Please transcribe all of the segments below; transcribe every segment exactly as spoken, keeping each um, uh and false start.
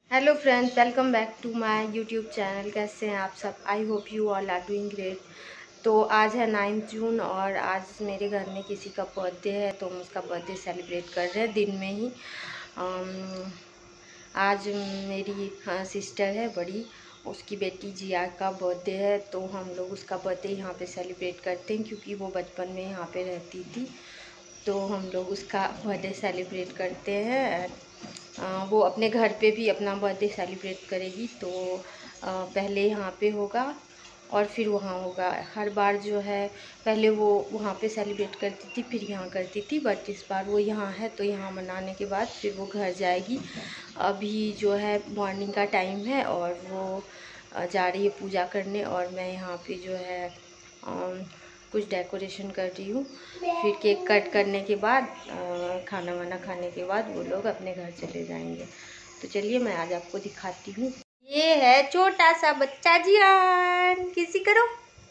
Hello friends, welcome back to my YouTube channel. कैसे हैं आप सब? I hope you all are doing great. तो आज है नाइन्थ जून और आज मेरे घर में किसी का बर्थडे है, तो हम उसका बर्थडे सेलिब्रेट कर रहे हैं दिन में ही। आम, आज मेरी हाँ, सिस्टर है बड़ी, उसकी बेटी जिया का बर्थडे है, तो हम लोग उसका बर्थडे यहाँ पे सेलिब्रेट करते हैं क्योंकि वो बचपन में यहाँ पे रहती थी। तो हम लोग उसका बर्थडे सेलिब्रेट करते हैं। आ, वो अपने घर पे भी अपना बर्थडे सेलिब्रेट करेगी, तो आ, पहले यहाँ पे होगा और फिर वहाँ होगा। हर बार जो है पहले वो वहाँ पे सेलिब्रेट करती थी, फिर यहाँ करती थी, बट इस बार वो यहाँ है तो यहाँ मनाने के बाद फिर वो घर जाएगी। अभी जो है मॉर्निंग का टाइम है और वो जा रही है पूजा करने और मैं यहाँ पे जो है आ, कुछ डेकोरेशन कर रही हूँ। फिर केक कट करने के बाद खाना वाना खाने के बाद वो लोग अपने घर चले जाएंगे। तो चलिए मैं आज आपको दिखाती हूँ। ये है छोटा सा बच्चा जियान, किसी करो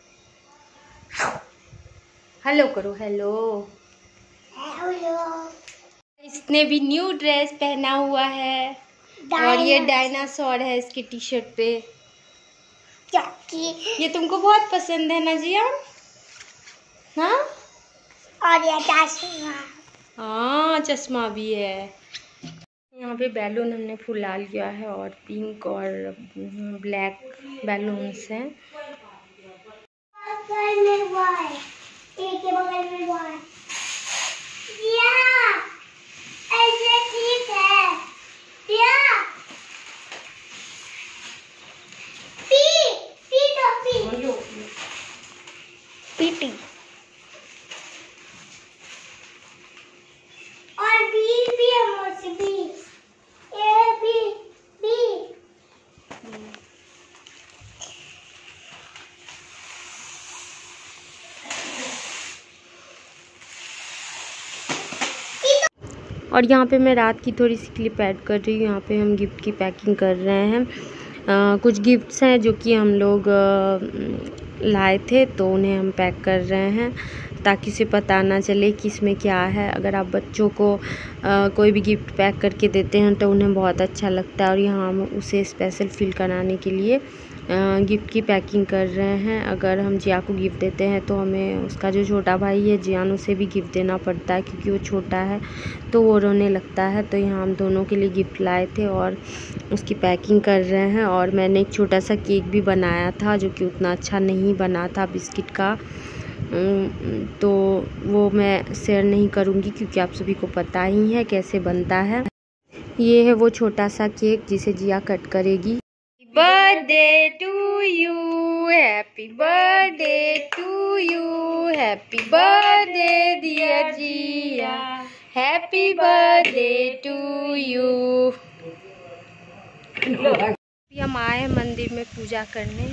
हेलो करो, हेलो हेलो। इसने भी न्यू ड्रेस पहना हुआ है और ये डायनासोर है इसके टी शर्ट पे। ये तुमको बहुत पसंद है ना जियान? हाँ, और ये चश्मा, हाँ चश्मा भी है। यहाँ पे बैलून हमने फुला लिया है और पिंक और ब्लैक बैलून्स हैं। पीटी और बी भी है, मोसी बी, ए बी बी। और यहाँ पे मैं रात की थोड़ी सी क्लिप ऐड कर रही हूँ। यहाँ पे हम गिफ्ट की पैकिंग कर रहे हैं। आ, कुछ गिफ्ट्स हैं जो कि हम लोग लाए थे, तो उन्हें हम पैक कर रहे हैं ताकि उसे पता ना चले कि इसमें क्या है। अगर आप बच्चों को आ, कोई भी गिफ्ट पैक करके देते हैं तो उन्हें बहुत अच्छा लगता है और यहाँ हम उसे स्पेशल फील कराने के लिए आ, गिफ्ट की पैकिंग कर रहे हैं। अगर हम जिया को गिफ्ट देते हैं तो हमें उसका जो छोटा भाई है जियान, उसे भी गिफ्ट देना पड़ता है क्योंकि वो छोटा है तो वो रोने लगता है। तो यहाँ हम दोनों के लिए गिफ्ट लाए थे और उसकी पैकिंग कर रहे हैं। और मैंने एक छोटा सा केक भी बनाया था जो कि उतना अच्छा नहीं बना था, बिस्किट का, तो वो मैं शेयर नहीं करूँगी क्योंकि आप सभी को पता ही है कैसे बनता है। ये है वो छोटा सा केक जिसे जिया कट करेगी। Birthday to you, happy birthday to you, happy birthday dear Jiya, happy birthday to you. हम आए मंदिर में पूजा करने।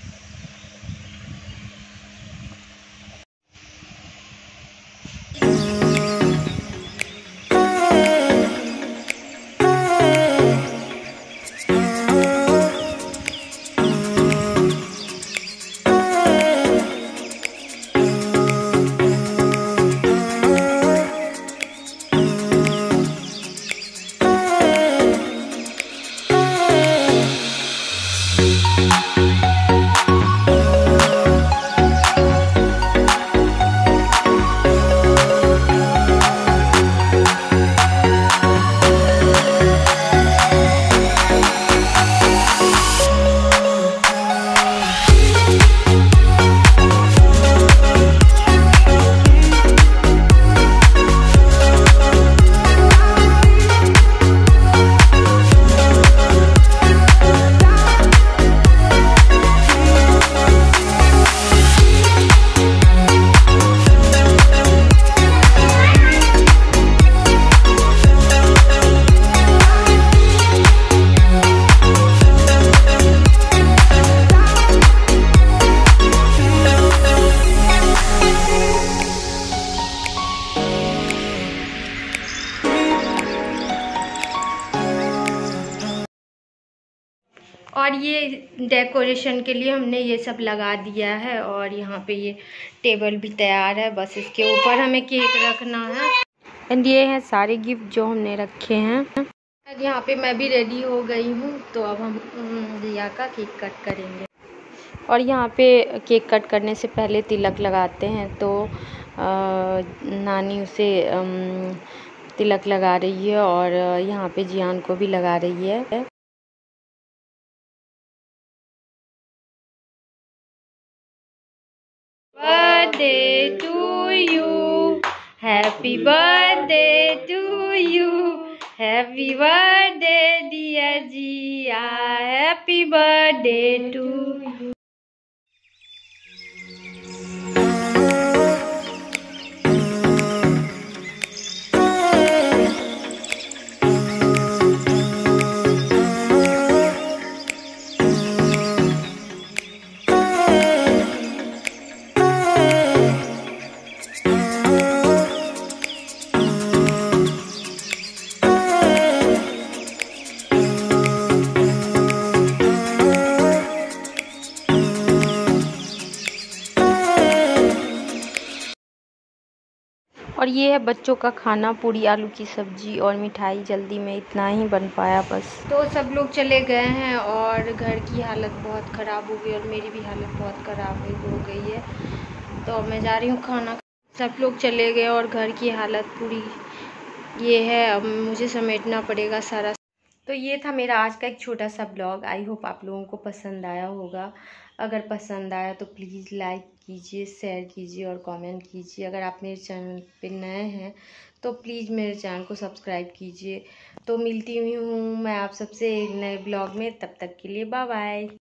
और ये डेकोरेशन के लिए हमने ये सब लगा दिया है और यहाँ पे ये टेबल भी तैयार है, बस इसके ऊपर हमें केक रखना है। एंड ये है सारे गिफ्ट जो हमने रखे हैं। यहाँ पे मैं भी रेडी हो गई हूँ, तो अब हम रिया का केक कट करेंगे। और यहाँ पे केक कट करने से पहले तिलक लगाते हैं, तो आ, नानी उसे अम, तिलक लगा रही है और यहाँ पे जियान को भी लगा रही है। Birthday to you, happy birthday to you, happy birthday dear Jiya, happy birthday to you. और ये है बच्चों का खाना, पूरी आलू की सब्जी और मिठाई। जल्दी में इतना ही बन पाया बस। तो सब लोग चले गए हैं और घर की हालत बहुत ख़राब हो गई और मेरी भी हालत बहुत ख़राब हो गई है। तो मैं जा रही हूँ खाना। सब लोग चले गए और घर की हालत पूरी ये है, अब मुझे समेटना पड़ेगा सारा। तो ये था मेरा आज का एक छोटा सा ब्लॉग। आई होप आप लोगों को पसंद आया होगा। अगर पसंद आया तो प्लीज़ लाइक कीजिए, शेयर कीजिए और कमेंट कीजिए। अगर आप मेरे चैनल पे नए हैं तो प्लीज़ मेरे चैनल को सब्सक्राइब कीजिए। तो मिलती हुई हूँ मैं आप सबसे एक नए ब्लॉग में, तब तक के लिए बाय बाय।